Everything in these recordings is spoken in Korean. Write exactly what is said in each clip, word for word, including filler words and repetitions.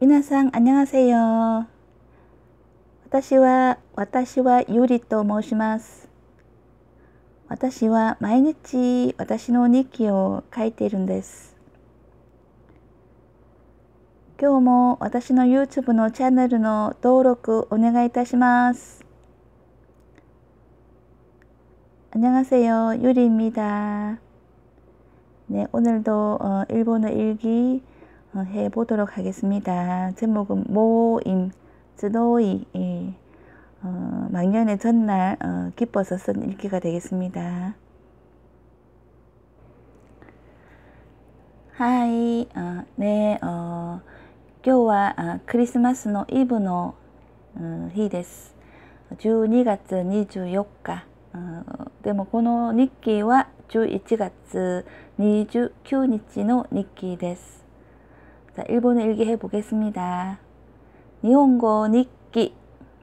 皆さん、안녕하세요。私は、私はゆりと申します。私は毎日私の日記を書いているんです。今日も私の YouTube のチャンネルの登録お願いいたします。안녕하세요, 유리입니다. 네, 오늘도 어, 일본어 일기 어, 해보도록 하겠습니다. 제목은 모임, 쯔도이, 예. 어, 망년의 전날 어, 기뻐서 쓴 일기가 되겠습니다. 하이, 어, 네, 어, 今日はあクリスマスのイブの、うん、日です。じゅうにがつにじゅうよっか。うん、でもこの日記はじゅういちがつにじゅうくにちの日記です。자、 일본어 일기 해보겠습니다. 일본어日記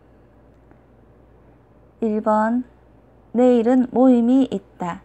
일 번 내일은 모임이 있다.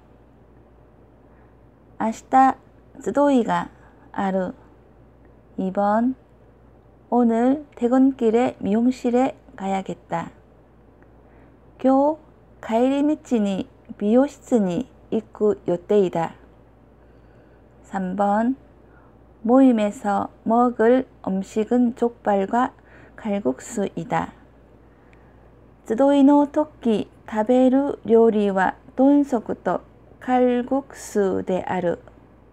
明日集いがある. 이 번 오늘 퇴근길에 미용실에 가야겠다. 今日帰り道に美容室に行く予定だ. 삼 번 모임에서 먹을 음식은 족발과 칼국수이다. 集いの時食べる料理は豚足と칼국수である.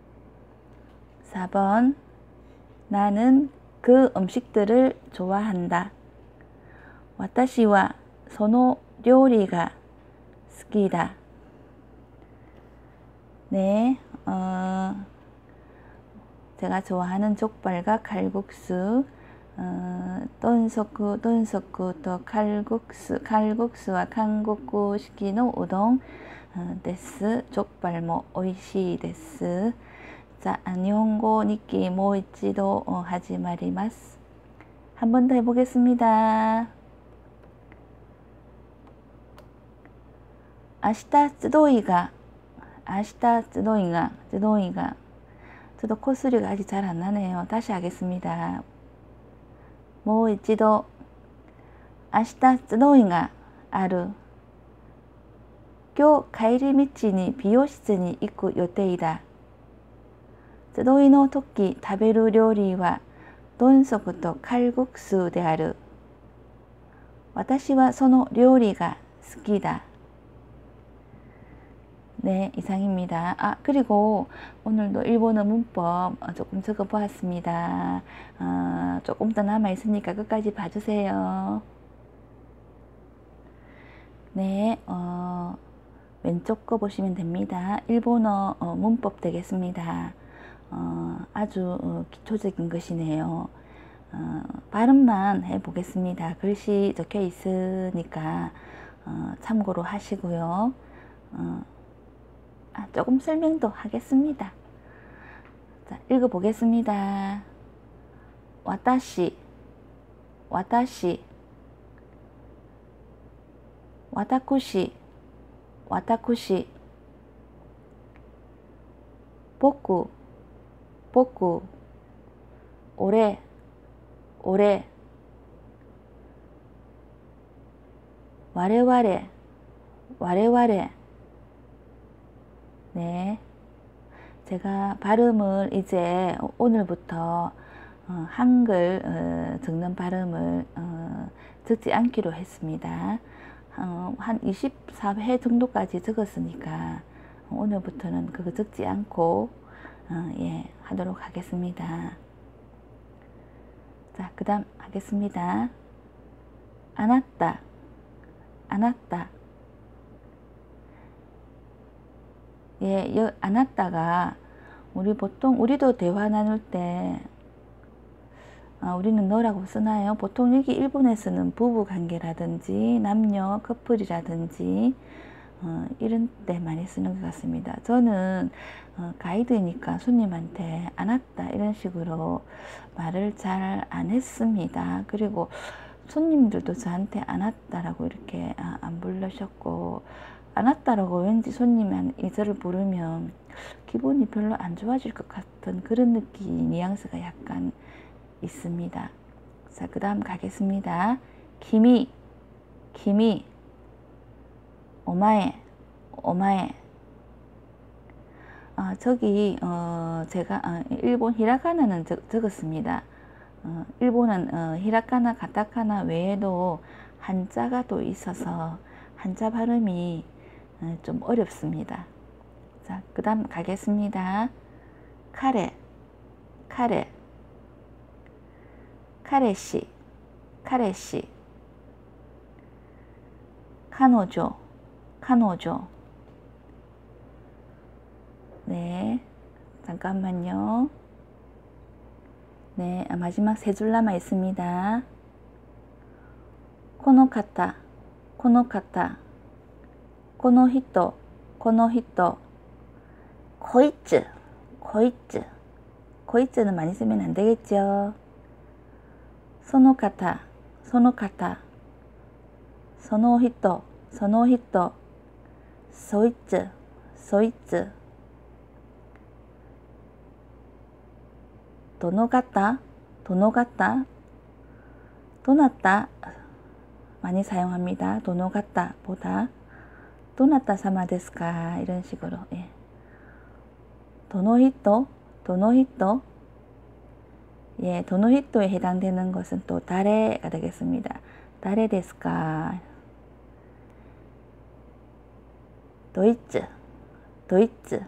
사 번 나는 그 음식들을 좋아한다. 私はその料理が好きだ. 네, 어, 제가 좋아하는 족발과 칼국수, 어, 돈소쿠, 돈소쿠 또 칼국수, 칼국수와 한국식의 우동 어, 데스, 족발も 美味しいです. 자, 일본어日記 もう一度 始まります. 한 번 더 해보겠습니다. 明日集いが、明日集いが、集いが, 저도 콧소리가 아직 잘 안 나네요. 다시 하겠습니다. もう一度. 明日集いがある. 今日帰り道に美容室に行く予定だ. 集いの時食べる料理は豚足と칼국수である. 私はその料理が好きだ. 네, 이상입니다. 아, 그리고 오늘도 일본어 문법 조금 적어 보았습니다. 어, 조금 더 남아 있으니까 끝까지 봐주세요. 네, 어, 왼쪽 거 보시면 됩니다. 일본어 어, 문법 되겠습니다. 어, 아주 어, 기초적인 것이네요. 어, 발음만 해보겠습니다. 글씨 적혀 있으니까 어, 참고로 하시고요. 어, 아, 조금 설명도 하겠습니다. 자, 읽어보겠습니다. 와타시, 와타시, 와타쿠시, 와타쿠시, 보쿠, 보쿠, 오레, 오레, 와레와레, 와레와레. 네, 제가 발음을 이제 오늘부터 어, 한글 어, 적는 발음을 어, 적지 않기로 했습니다. 어, 한 이십사 회 정도까지 적었으니까 오늘부터는 그거 적지 않고 어, 예, 하도록 하겠습니다. 자, 그 다음 하겠습니다. 아나타, 아나타. 예, 여, 아나타가 우리 보통 우리도 대화 나눌 때 아, 우리는 너라고 쓰나요? 보통 여기 일본에서는 부부 관계라든지 남녀 커플이라든지 어, 이런 때 많이 쓰는 것 같습니다. 저는 어, 가이드니까 손님한테 아나타 이런 식으로 말을 잘 안 했습니다. 그리고 손님들도 저한테 아나타라고 이렇게 아, 안 불러셨고, 아나타라고 왠지 손님이 이 저를 부르면 기분이 별로 안 좋아질 것 같은 그런 느낌, 뉘앙스가 약간 있습니다. 자, 그 다음 가겠습니다. 기미, 기미, 오마에, 오마에. 아, 저기 어, 제가 어, 일본 히라가나는 적, 적었습니다. 어, 일본은 어, 히라가나, 가타카나 외에도 한자가 또 있어서 한자 발음이 어, 좀 어렵습니다. 자, 그 다음 가겠습니다. 카레, 카레, 카레시, 카레시, 카노조, 카노조. 네, 잠깐만요. 네, 마지막 세 줄 남아 있습니다. 코노카타, 코노카타, 코노히토, 코노히토, 코이츠, 코이츠. 코이츠는 많이 쓰면 안 되겠죠. 소노카타, 소노카타, 소노히토, 소노히토, 소이츠, 소이츠. 도노가타, 도노가타, 도나타 많이 사용합니다. 도노가타 보다 도나타 사마 데스까 이런 식으로. 예. 도노히토, 도노히토. 예, 도노히토에 해당되는 것은 또 다레가 되겠습니다. 다레 데스까. 도이츠, 도이츠.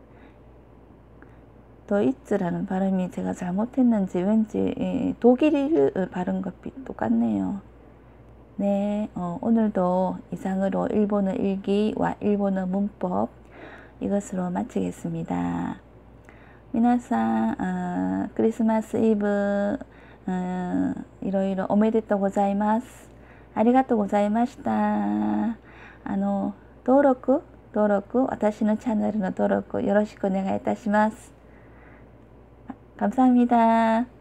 도이츠라는 발음이 제가 잘못했는지 왠지 독일 발음 것이 똑같네요. 네, 어, 오늘도 이상으로 일본어 일기와 일본어 문법 이것으로 마치겠습니다. 미나상 어, 크리스마스 이브 어, 이로이로 오메데토 고자이마스. 아리가또 고자이마시타. あの登録登録私のチャンネルの登録よろしくお願いいたします。감사합니다.